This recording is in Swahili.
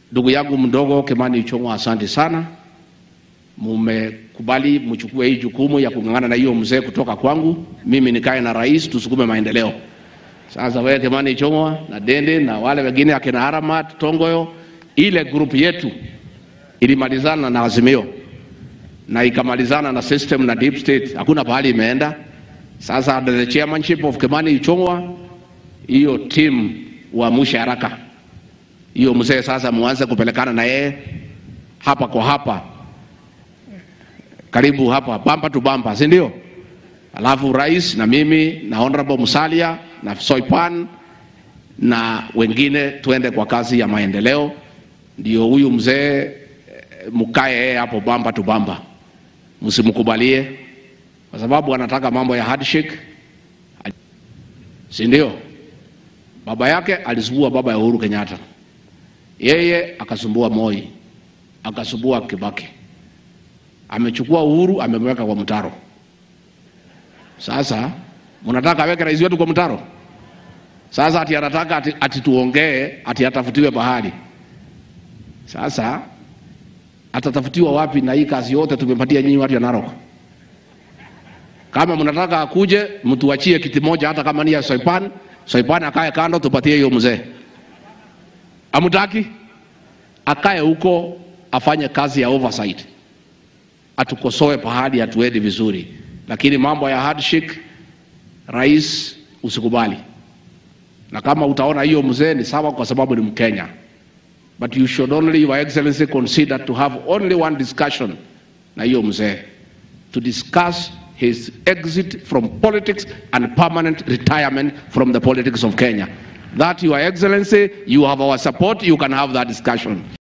Ndugu yangu mdogo Kimani Ichung'wah, asante sana. Mumekubali mchukue hii jukumu ya kung'ang'ana na hiyo mzee kutoka kwangu. Mimi nikae na rais tusukume maendeleo. Sasa wewe Kimani Ichung'wah na Dende na wale wengine akina Haramat, Tongoyo, ile group yetu ilimalizana na Azimio na ikamalizana na system na deep state. Hakuna pahali imeenda. Sasa under the chairmanship of Kimani Ichung'wah, hiyo team waamushe haraka. Hiyo mzee sasa muanze kupelekana na yeye hapa kwa hapa. Karibu hapa bamba tu bamba, si ndio? Alafu rais na mimi na Honorable Musalia na Soipan na wengine tuende kwa kazi ya maendeleo. Ndio huyu mzee mkae hapo bamba tu bamba. Msimkubalie kwa sababu anataka mambo ya handshake. Si ndio? Baba yake alisumbua baba ya Uhuru Kenyatta. Yeye akasumbua Moi, akasumbua Kibaki. Amechukua Uhuru amemweka kwa mtaro. Sasa mnataka aweke rais wetu kwa mtaro? Sasa ati anataka ati tuongee ati atafutiwe bahari. Sasa atatafutiwa wapi na hii kazi yote tumepatia nyinyi watu ya Narok? Kama mnataka akuje mtuachie kiti moja hata kama ni ya Soipan, Soipan akae kando tupatie hiyo mzee. Amutaki akae huko afanye kazi ya oversight. Atukosoe pahali atuende vizuri. Lakini mambo ya handshake rais usikubali. Na kama utaona hiyo mzee ni sawa kwa sababu ni Mkenya. But you should only, Your Excellency, consider to have only one discussion na hiyo mzee. To discuss his exit from politics and permanent retirement from the politics of Kenya. That, Your Excellency, you have our support, you can have that discussion.